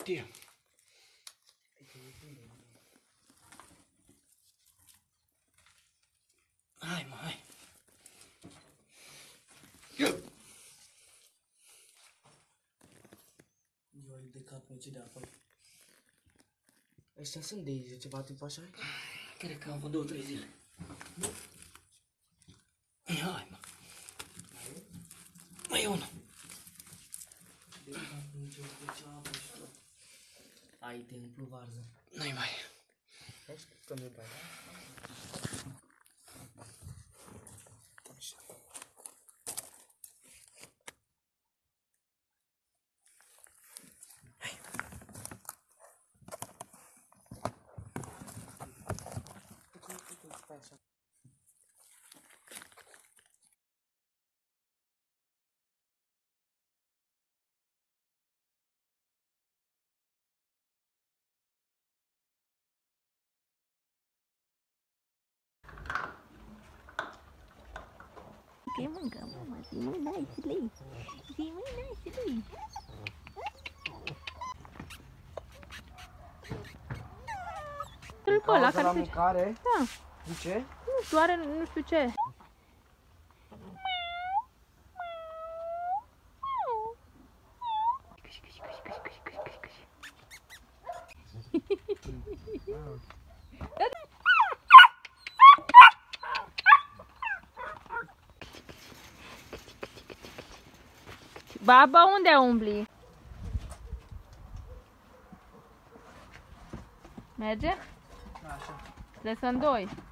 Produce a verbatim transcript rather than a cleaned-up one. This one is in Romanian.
știe. Hai, mă, hai. Eu de cap, ce de acolo. Ăștia sunt de ceva timp așa? Cred că am vreo două, trei zile. Hai, mă. Mai e unul. Ai templu varză. Nu-i mai. Că nu-i mai. Che mâncă, mama, zi mâna nicely, zi mâna nicely. Îl pe ăla care se... Da. De ce? Nu știu, are nu știu ce. Baba, unde umbli? Merge? Așa. Trebuie să-n doi.